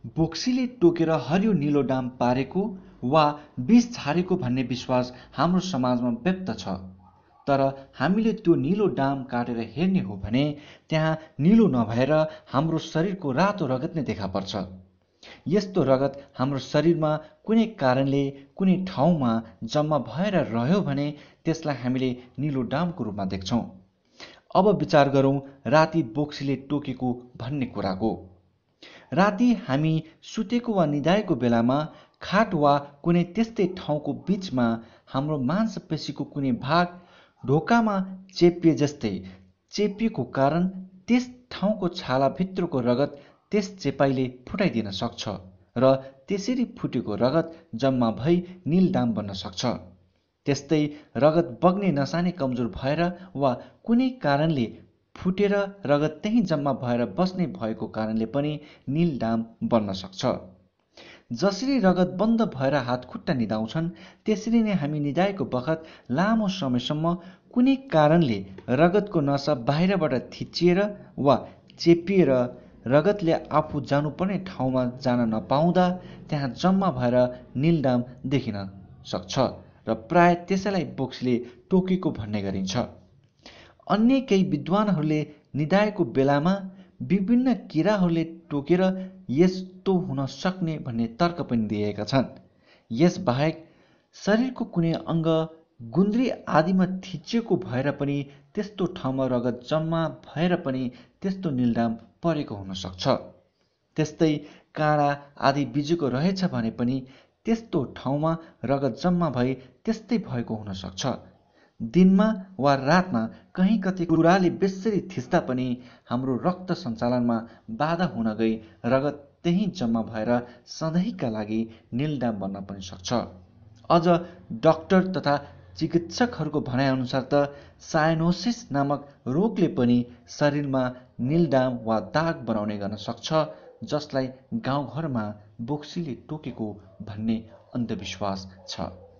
बोक्सीले टोकेर हरियो नीलो डाम पारेको वा विष छारेको भन्ने विश्वास हाम्रो समाजमा व्यक्त छ। तर हामीले त्यो नीलो डाम काटेर हेर्ने हो भने त्यहाँ नीलो नभएर हाम्रो शरीरको रातो रगत नै देखा पर्छ। यस्तो रगत हाम्रो शरीरमा कुनै कारणले कुनै ठाउँमा जम्मा भएर रह्यो भने त्यसलाई हामीले नीलो डामको रूपमा देख्छौँ। अब विचार गरौँ राति बोक्सीले टोकेको भन्ने कुराको। राति हामी सुतेको वा निदाएको बेलामा खाट वा कुनै त्यस्तै ठाउँको बीचमा हाम्रो मांसपेशीको कुनै भाग ढोकामा चेपिए जस्तै चेपिएको कारण त्यस ठाउँको छालाभित्रको रगत त्यस चेपाइले फुटाइदिन सक्छ र त्यसरी फुटेको रगत जम्मा भई नीलडाम बन्न सक्छ। त्यस्तै रगत बग्ने नसाने कमजोर भएर वा कुनै कारणले फुटेर रगत त्यहीँ जम्मा भएर बस्ने भएको कारणले पनि नीलडाम बन्न सक्छ। जसरी रगत बन्द भएर हात खुट्टा निदाउँछन् त्यसरी नै हामी निदाएको बखत लामो समयसम्म कुनै कारणले रगतको नसा बाहिरबाट थिचिएर वा चेपिएर रगतले आफू जानुपर्ने ठाउँमा जान नपाउँदा त्यहाँ जम्मा भएर नीलडाम देखिन सक्छ र प्राय त्यसैलाई बोक्सीले टोकेको भन्ने गरिन्छ। अन्य केही विद्वानहरूले निदाएको बेलामा विभिन्न किराहरूले टोकेर यस्तो हुन सक्ने भन्ने तर्क पनि दिएका छन्। यस बाहेक शरीरको कुनै अङ्ग गुन्द्री आदिमा थिचिएको भएर पनि त्यस्तो ठाउँमा रगत जम्मा भएर पनि त्यस्तो नीलडाम परेको हुन सक्छ। त्यस्तै काँडा आदि बिजेको रहेछ भने पनि त्यस्तो ठाउँमा रगत जम्मा भई त्यस्तै भएको हुन सक्छ। दिनमा वा रातमा कहीँ कतै कुराले बेसरी थिच्दा पनि हाम्रो रक्त सञ्चालनमा बाधा हुन गई रगत त्यहीँ जम्मा भएर सधैँका लागि नीलडाम बन्न पनि सक्छ। अझ डाक्टर तथा चिकित्सकहरूको भनाइअनुसार त सायनोसिस नामक रोगले पनि शरीरमा नीलडाम वा दाग बनाउने गर्न सक्छ, जसलाई गाउँघरमा बोक्सीले टोकेको भन्ने अन्धविश्वास छ।